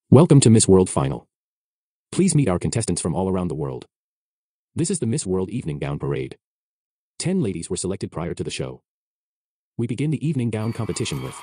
Welcome to Miss World Final. Please meet our contestants from all around the world. This is the Miss World Evening Gown Parade. 10 ladies were selected prior to the show. We begin the evening gown competition with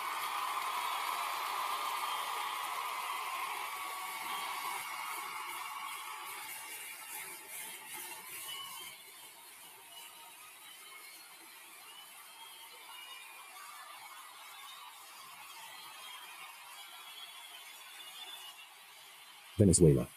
Venezuela.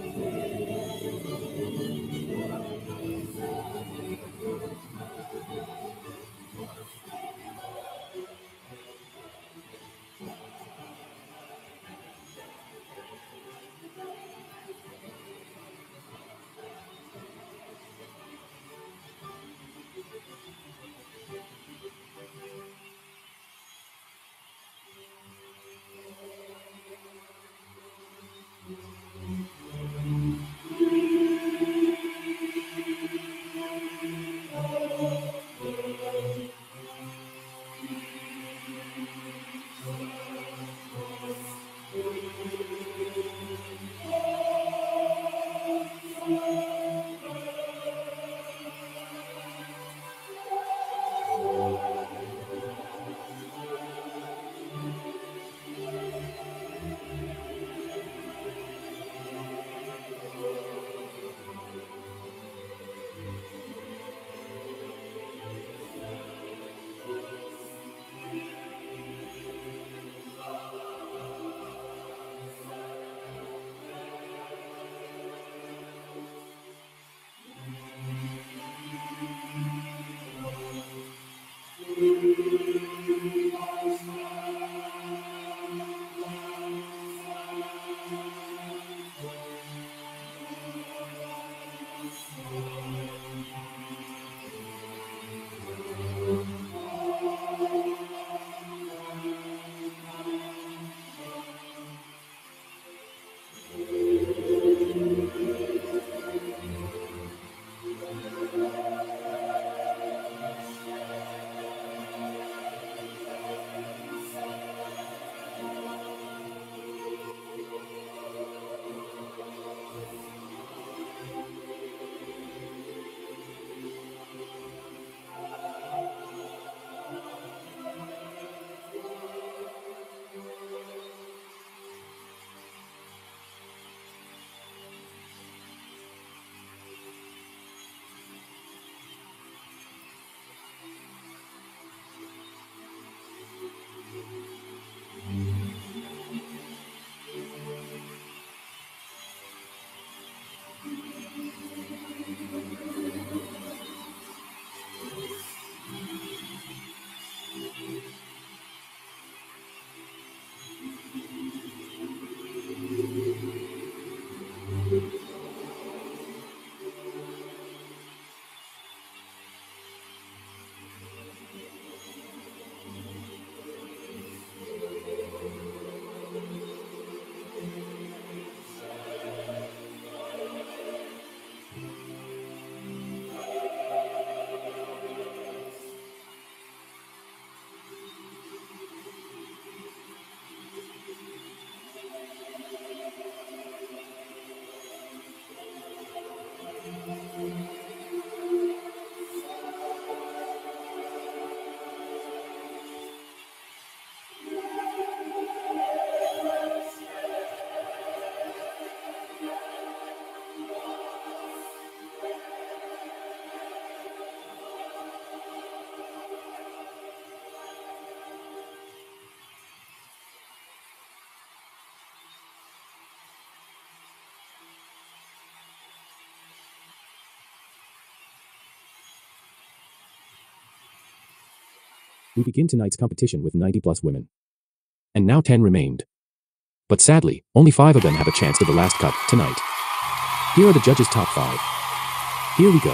We begin tonight's competition with 90+ women. And now 10 remained. But sadly, only 5 of them have a chance to the last cut tonight. Here are the judges' top 5. Here we go.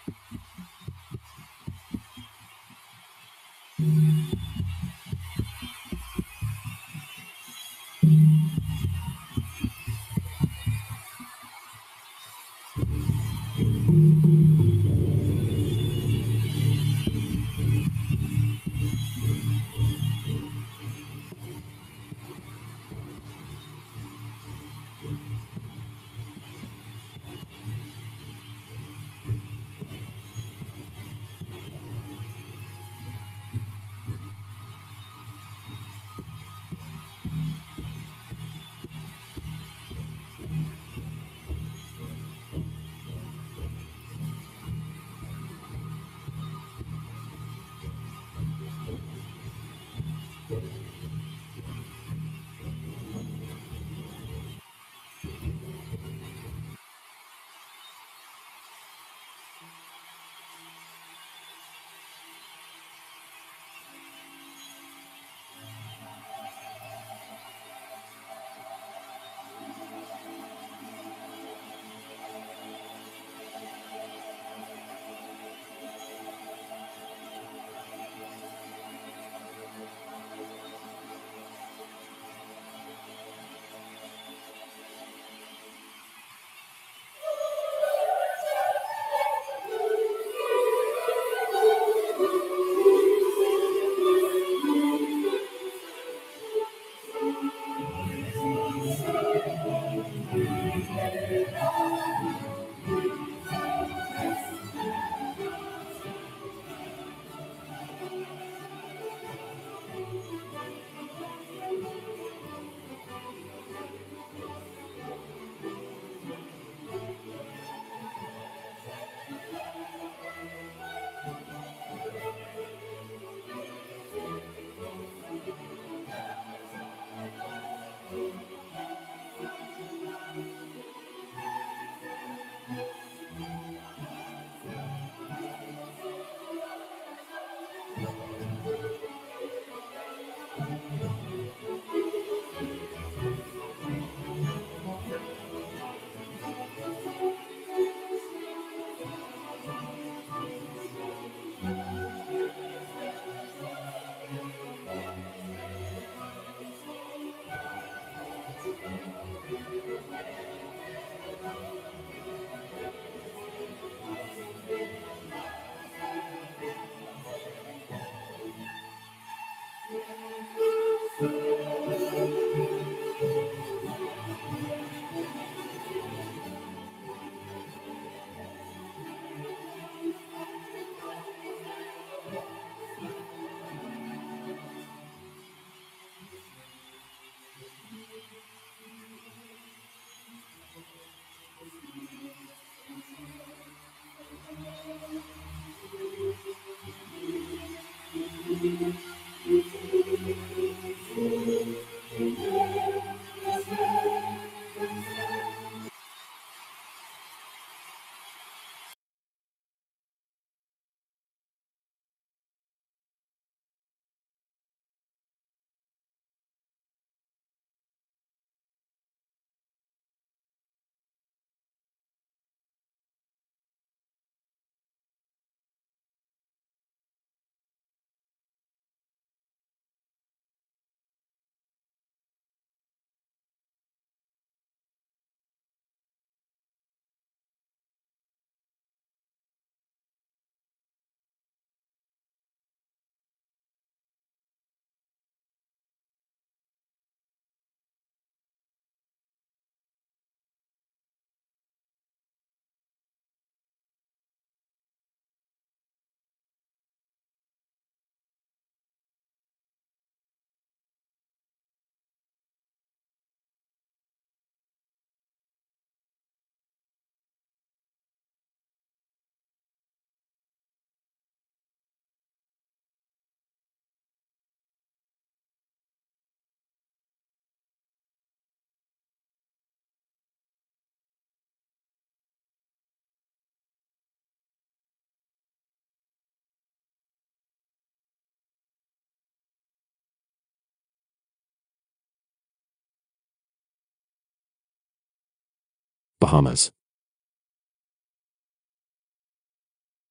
Bahamas.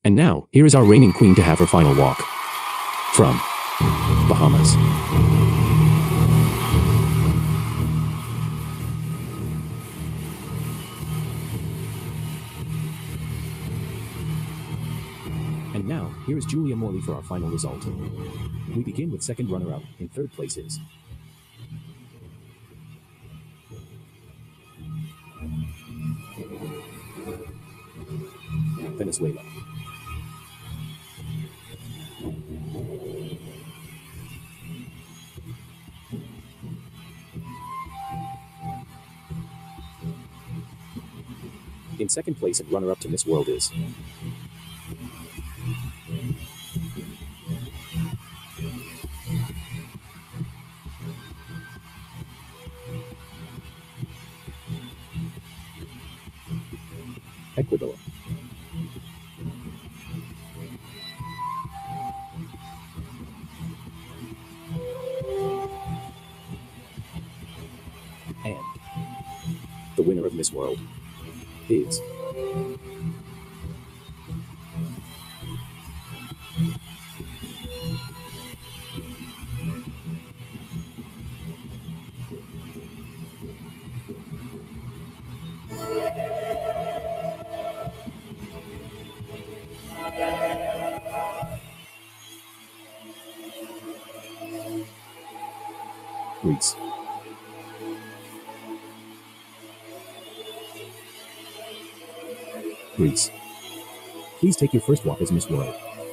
And now, here is our reigning queen to have her final walk. From Bahamas. And now, here is Julia Morley for our final result. We begin with second runner-up. In third place is Venezuela. In second place and runner-up to Miss World is Ecuador. And the winner of Miss World is Greece. Greece. Please take your first walk as Miss World.